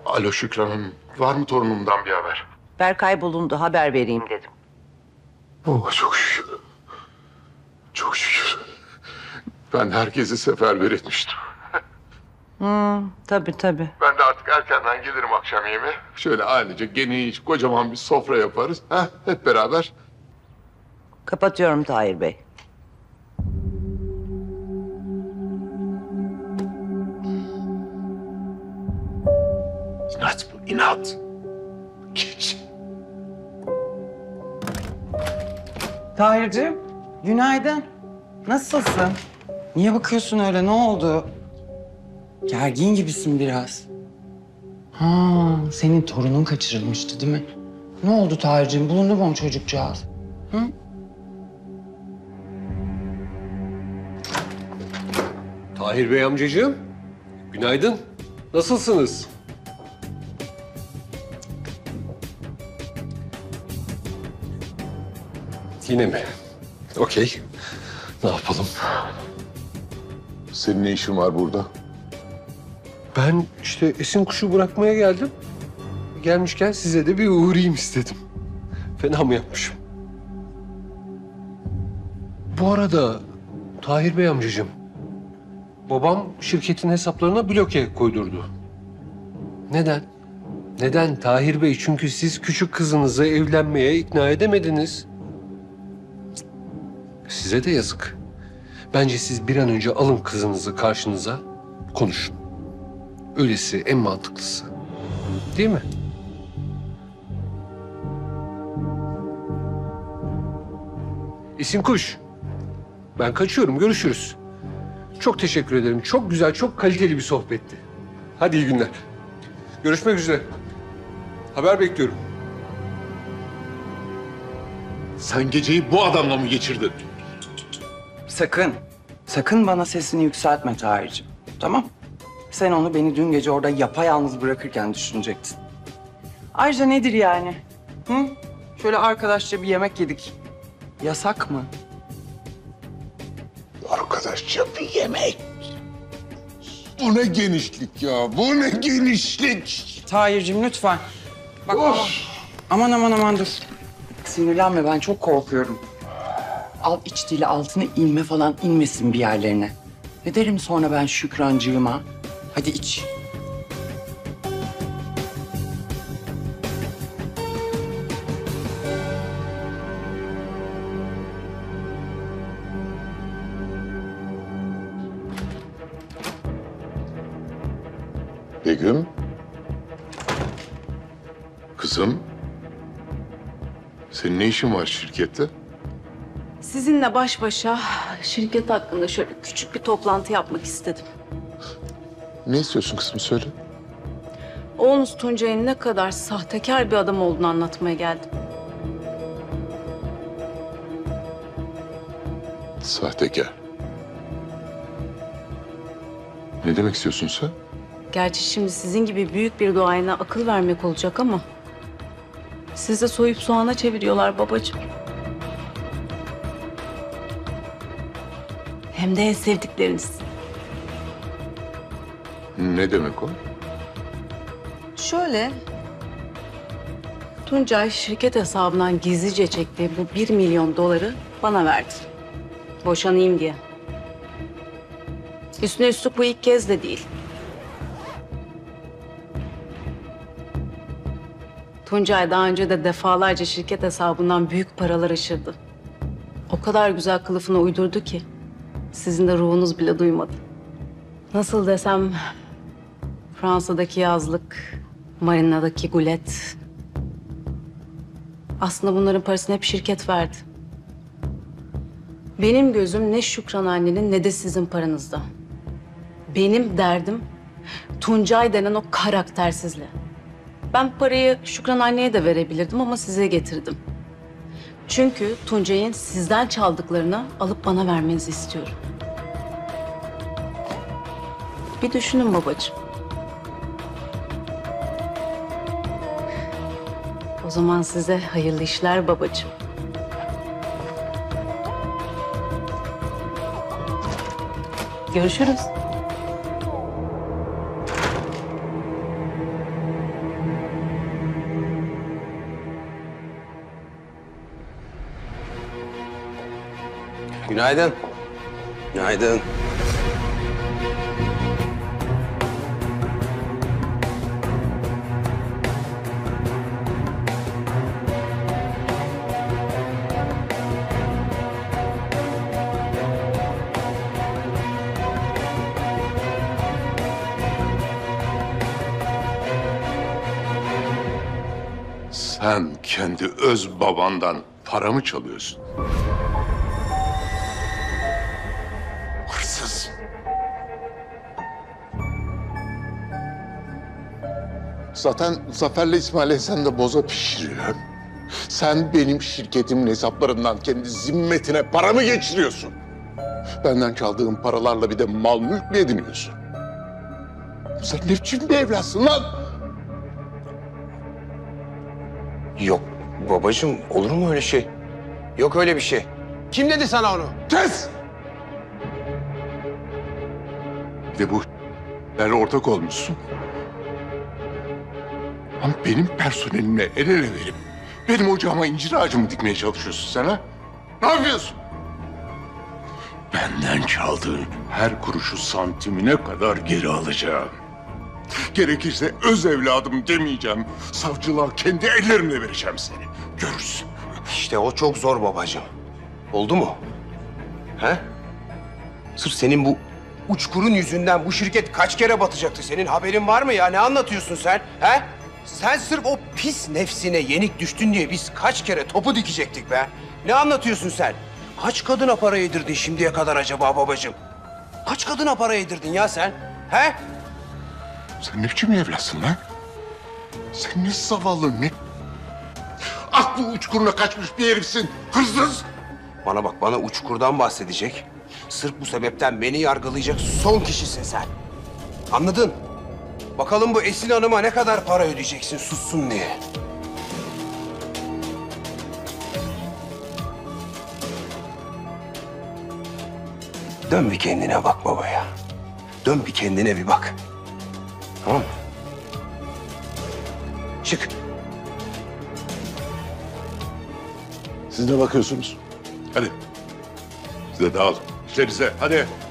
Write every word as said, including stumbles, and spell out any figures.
Alo Şükran Hanım. Var mı torunumdan bir haber? Berkay bulundu, haber vereyim dedim. Oh çok şükür. Çok şükür. Ben herkesi seferber etmiştim. Hmm, tabii tabii. Ben de artık erkenden gelirim akşam yemeğe. Şöyle ailece geniş, kocaman bir sofra yaparız. Ha, hep beraber. Kapatıyorum Tahir Bey. İnat bu, inat. Geç. Tahir'cim, günaydın. Nasılsın? Niye bakıyorsun öyle? Ne oldu? Gergin gibisin biraz. Ha, senin torunun kaçırılmıştı değil mi? Ne oldu Tahir'cim? Bulundu mu o çocukcağız? Hı? Tahir Bey amcacığım, günaydın. Nasılsınız? Yine mi? Okey. Ne yapalım? Senin ne işin var burada? Ben işte Esin kuşu bırakmaya geldim. Gelmişken size de bir uğrayayım istedim. Fena mı yapmışım? Bu arada Tahir Bey amcacığım, babam şirketin hesaplarına bloke koydurdu. Neden? Neden Tahir Bey? Çünkü siz küçük kızınızı evlenmeye ikna edemediniz. Size de yazık. Bence siz bir an önce alın kızınızı karşınıza, konuşun. Öylesi en mantıklısı. Değil mi? İsim Kuş. Ben kaçıyorum. Görüşürüz. Çok teşekkür ederim. Çok güzel, çok kaliteli bir sohbetti. Hadi iyi günler. Görüşmek üzere. Haber bekliyorum. Sen geceyi bu adamla mı geçirdin? Sakın, sakın bana sesini yükseltme Tahir'cim. Tamam? Sen onu beni dün gece orada yapayalnız bırakırken düşünecektin. Ayrıca nedir yani? Hı? Şöyle arkadaşça bir yemek yedik. Yasak mı? Arkadaşça bir yemek. Bu ne genişlik ya, bu ne genişlik. Tahir'cim lütfen. Bak aman, aman aman aman dur. Sinirlenme, ben çok korkuyorum. Al iç dili altına inme falan inmesin bir yerlerine. Ne derim sonra ben Şükrancığıma? Hadi iç. Begüm. Kızım. Senin ne işin var şirkette? Sizinle baş başa şirket hakkında şöyle küçük bir toplantı yapmak istedim. Ne istiyorsun kızım, söyle. Oğlunuz Tuncay'ın ne kadar sahtekar bir adam olduğunu anlatmaya geldim. Sahtekar. Ne demek istiyorsun sen? Gerçi şimdi sizin gibi büyük bir duayena akıl vermek olacak ama... sizi de soyup soğana çeviriyorlar babacığım. Hem de en sevdikleriniz. Ne demek o? Şöyle... Tuncay şirket hesabından gizlice çektiği bu bir milyon doları bana verdi. Boşanayım diye. Üstüne üstlük bu ilk kez de değil. Tuncay daha önce de defalarca şirket hesabından büyük paralar aşırdı. O kadar güzel kılıfına uydurdu ki sizin de ruhunuz bile duymadı. Nasıl desem, Fransa'daki yazlık, marinadaki gulet. Aslında bunların parasını hep şirket verdi. Benim gözüm ne Şükran annenin ne de sizin paranızda. Benim derdim Tuncay denen o karaktersizle. Ben parayı Şükran anneye de verebilirdim ama size getirdim. Çünkü Tuncay'ın sizden çaldıklarını alıp bana vermenizi istiyorum. Bir düşünün babacığım. O zaman size hayırlı işler babacığım. Görüşürüz. Günaydın. Günaydın. Sen kendi öz babandan para mı çalıyorsun? Hırsız. Zaten Zafer'le İsmail sen de boza pişiriyor. Sen benim şirketimin hesaplarından kendi zimmetine para mı geçiriyorsun? Benden çaldığın paralarla bir de mal mülk mü ediniyorsun? Sen ne biçim bir evlatsın lan? Yok babacığım, olur mu öyle şey? Yok öyle bir şey. Kim dedi sana onu? Kes! Bir de bu ben ortak olmuşsun. Ama benim personelimle el ele verip benim ocağıma incir ağacı mı dikmeye çalışıyorsun sen ha? Ne yapıyorsun? Benden çaldığın her kuruşu santimine kadar geri alacağım. Gerekirse öz evladım demeyeceğim. Savcılığa kendi ellerimle vereceğim seni. Görürsün. İşte o çok zor babacığım. Oldu mu? He? Sırf senin bu uçkurun yüzünden bu şirket kaç kere batacaktı? Senin haberin var mı ya? Ne anlatıyorsun sen? He? Sen sırf o pis nefsine yenik düştün diye biz kaç kere topu dikecektik be? Ne anlatıyorsun sen? Kaç kadına para yedirdin şimdiye kadar acaba babacığım? Kaç kadına para yedirdin ya sen? He? Sen ne biçim evlatsın lan? Sen ne zavallı, ne... Aklı uçkuruna kaçmış bir herifsin. Hırsız. Bana bak, bana uçkurdan bahsedecek. Sırf bu sebepten beni yargılayacak son kişisin sen. Anladın? Bakalım bu Esin Hanım'a ne kadar para ödeyeceksin sussun diye. Dön bir kendine bak babaya. Dön bir kendine bir bak. Tamam mı? Çık. Siz ne bakıyorsunuz? Hadi. Siz de dağılın. İşlerinize. Hadi.